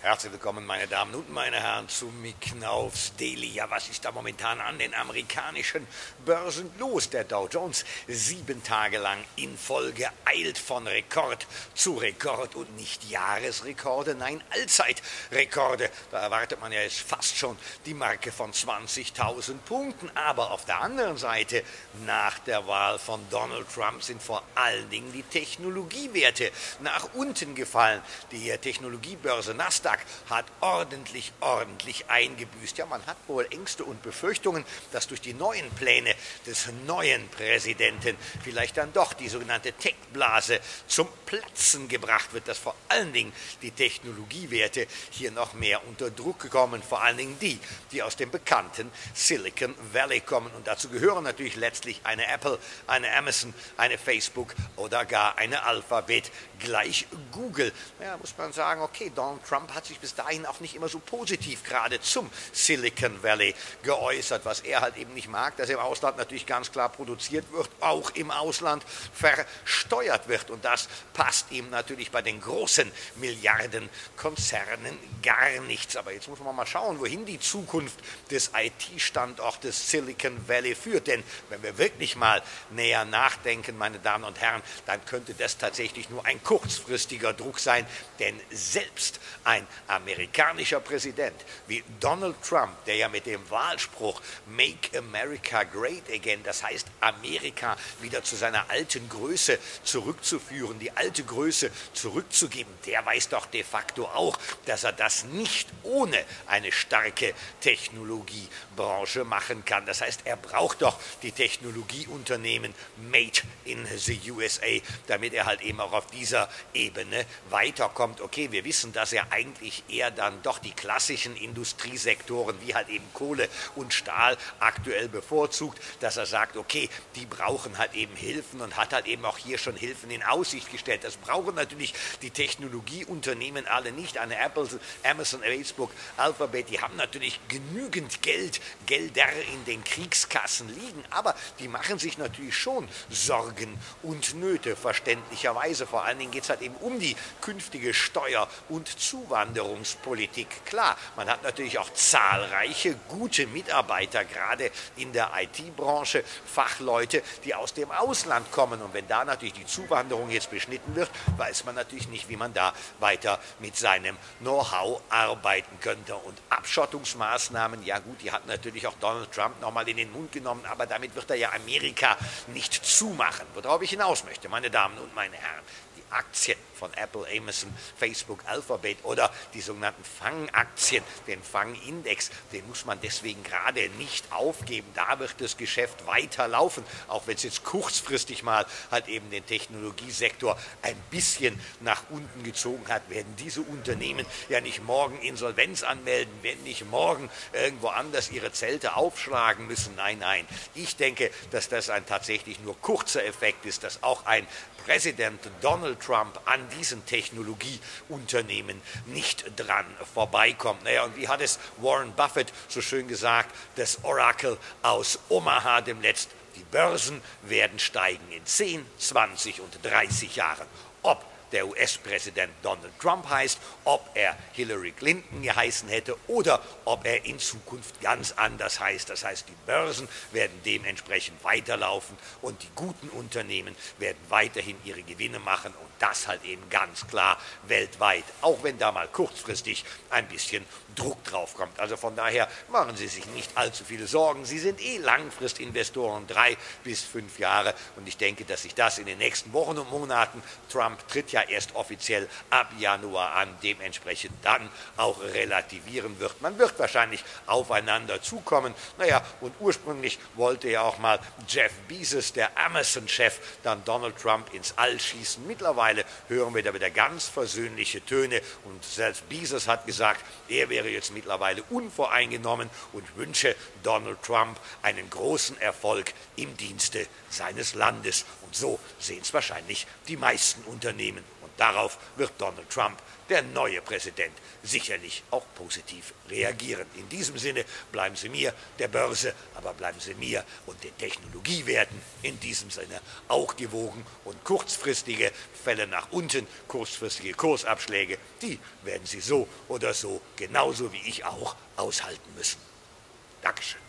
Herzlich willkommen, meine Damen und meine Herren, zu Micknaufs Daily. Ja, was ist da momentan an den amerikanischen Börsen los? Der Dow Jones 7 Tage lang in Folge eilt von Rekord zu Rekord und nicht Jahresrekorde, nein, Allzeitrekorde. Da erwartet man ja jetzt fast schon die Marke von 20.000 Punkten. Aber auf der anderen Seite, nach der Wahl von Donald Trump sind vor allen Dingen die Technologiewerte nach unten gefallen. Die Technologiebörse Nasdaq hat ordentlich eingebüßt. Ja, man hat wohl Ängste und Befürchtungen, dass durch die neuen Pläne des neuen Präsidenten vielleicht dann doch die sogenannte Tech-Blase zum Platzen gebracht wird, dass vor allen Dingen die Technologiewerte hier noch mehr unter Druck kommen, vor allen Dingen die aus dem bekannten Silicon Valley kommen. Und dazu gehören natürlich letztlich eine Apple, eine Amazon, eine Facebook oder gar eine Alphabet, gleich Google. Ja, muss man sagen, okay, Donald Trump hat sich bis dahin auch nicht immer so positiv gerade zum Silicon Valley geäußert, was er halt eben nicht mag, dass im Ausland natürlich ganz klar produziert wird, auch im Ausland versteuert wird. Und das passt ihm natürlich bei den großen Milliardenkonzernen gar nichts. Aber jetzt muss man mal schauen, wohin die Zukunft des IT-Standortes Silicon Valley führt. Denn wenn wir wirklich mal näher nachdenken, meine Damen und Herren, dann könnte das tatsächlich nur ein kurzfristiger Druck sein, denn selbst ein amerikanischer Präsident wie Donald Trump, der ja mit dem Wahlspruch Make America Great Again, das heißt Amerika wieder zu seiner alten Größe zurückzuführen, die alte Größe zurückzugeben, der weiß doch de facto auch, dass er das nicht ohne eine starke Technologiebranche machen kann. Das heißt, er braucht doch die Technologieunternehmen made in the USA, damit er halt eben auch auf dieser Ebene weiterkommt. Okay, wir wissen, dass er eigentlich eher dann doch die klassischen Industriesektoren wie halt eben Kohle und Stahl aktuell bevorzugt, dass er sagt, okay, die brauchen halt eben Hilfen und hat halt eben auch hier schon Hilfen in Aussicht gestellt. Das brauchen natürlich die Technologieunternehmen alle nicht. Eine Apple, Amazon, Facebook, Alphabet, die haben natürlich genügend Gelder in den Kriegskassen liegen, aber die machen sich natürlich schon Sorgen und Nöte, verständlicherweise. Vor allen Dingen geht es halt eben um die künftige Steuer- und Zuwanderungspolitik. Klar, man hat natürlich auch zahlreiche gute Mitarbeiter, gerade in der IT-Branche, Fachleute, die aus dem Ausland kommen. Und wenn da natürlich die Zuwanderung jetzt beschnitten wird, weiß man natürlich nicht, wie man da weiter mit seinem Know-how arbeiten könnte. Und Abschottungsmaßnahmen, ja gut, die hat natürlich auch Donald Trump nochmal in den Mund genommen, aber damit wird er ja Amerika nicht zumachen. Worauf ich hinaus möchte, meine Damen und meine Herren, die Aktien von Apple, Amazon, Facebook, Alphabet oder die sogenannten Fangaktien, den Fangindex, den muss man deswegen gerade nicht aufgeben. Da wird das Geschäft weiterlaufen, auch wenn es jetzt kurzfristig mal halt eben den Technologiesektor ein bisschen nach unten gezogen hat, werden diese Unternehmen ja nicht morgen Insolvenz anmelden, werden nicht morgen irgendwo anders ihre Zelte aufschlagen müssen. Nein, nein. Ich denke, dass das ein tatsächlich nur kurzer Effekt ist, dass auch ein Präsident Donald Trump an diesen Technologieunternehmen nicht dran vorbeikommt. Naja, und wie hat es Warren Buffett so schön gesagt, das Orakel aus Omaha dem letzten: Die Börsen werden steigen in 10, 20 und 30 Jahren. Ob der US-Präsident Donald Trump heißt, ob er Hillary Clinton geheißen hätte oder ob er in Zukunft ganz anders heißt. Das heißt, die Börsen werden dementsprechend weiterlaufen und die guten Unternehmen werden weiterhin ihre Gewinne machen und das halt eben ganz klar weltweit, auch wenn da mal kurzfristig ein bisschen Druck drauf kommt. Also von daher machen Sie sich nicht allzu viele Sorgen. Sie sind Langfristinvestoren, 3 bis 5 Jahre und ich denke, dass sich das in den nächsten Wochen und Monaten, Trump tritt ja erst offiziell ab Januar an, dementsprechend dann auch relativieren wird. Man wird wahrscheinlich aufeinander zukommen. Naja, und ursprünglich wollte ja auch mal Jeff Bezos, der Amazon-Chef, dann Donald Trump ins All schießen. Mittlerweile hören wir da wieder ganz versöhnliche Töne und selbst Bezos hat gesagt, er wäre jetzt mittlerweile unvoreingenommen und wünsche Donald Trump einen großen Erfolg im Dienste seines Landes. Und so sehen es wahrscheinlich die meisten Unternehmen. Und darauf wird Donald Trump, der neue Präsident, sicherlich auch positiv reagieren. In diesem Sinne bleiben Sie mir, der Börse, aber bleiben Sie mir und den Technologiewerten in diesem Sinne auch gewogen. Und kurzfristige Fälle nach unten, kurzfristige Kursabschläge, die werden Sie so oder so, genauso wie ich auch, aushalten müssen. Dankeschön.